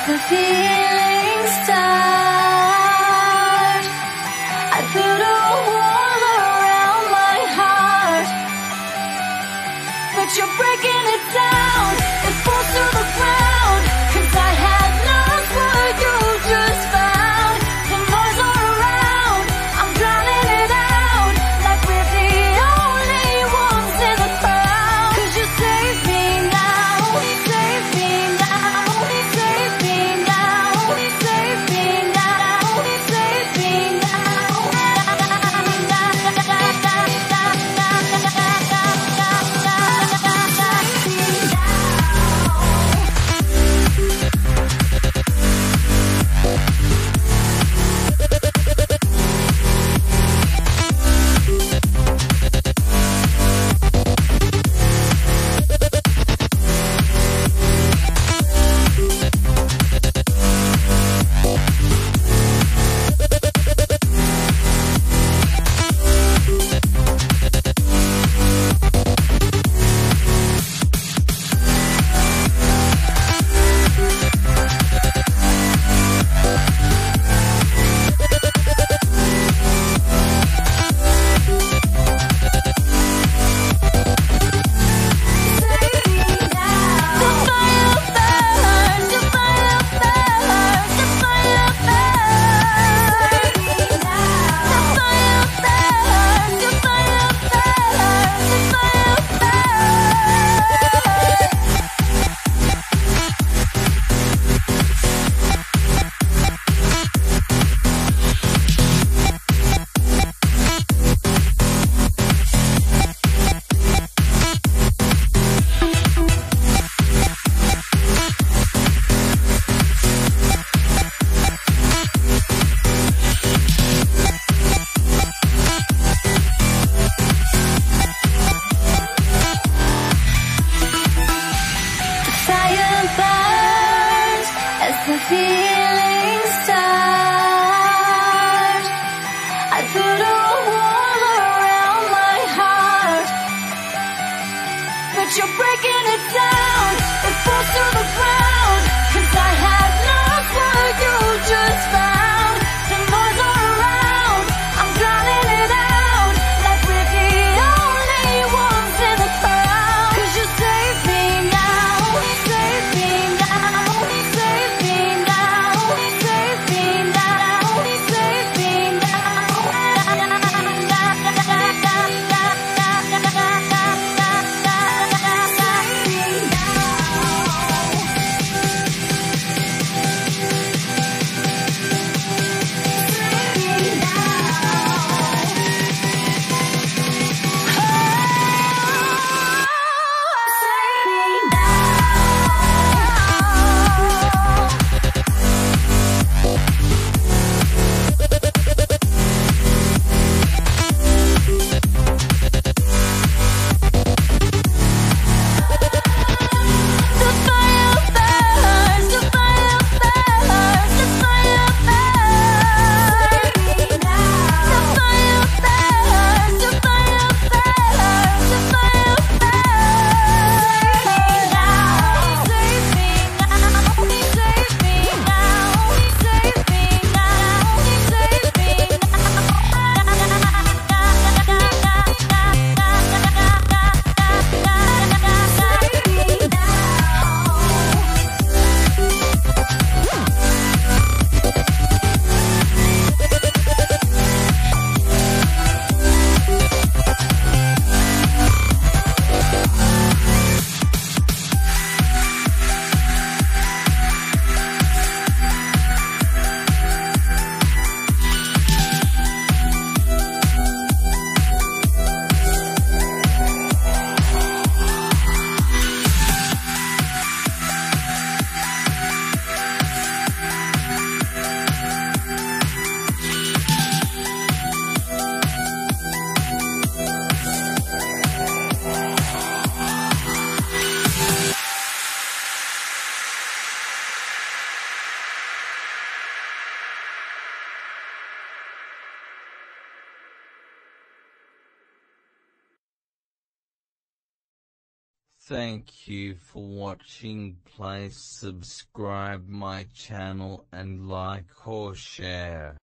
the feeling start, I put a wall around my heart, but you're breaking it down. It falls to the ground, 'cause I had lost what you just found. The noise all around, I'm drowning it out, like we're the only ones in the crowd. 'Cause you save me now, save me now, save me now, save me now, save me now. Fire burns as the feeling starts. I put a wall around my heart, but you're breaking it down. It falls to the ground, 'cause I had lost what you just found. The noise all around, I'm drowning it out, like we're the only ones in the crowd. 'Cause you save me now, save me now, save me now. Thank you for watching. Please subscribe my channel and like or share.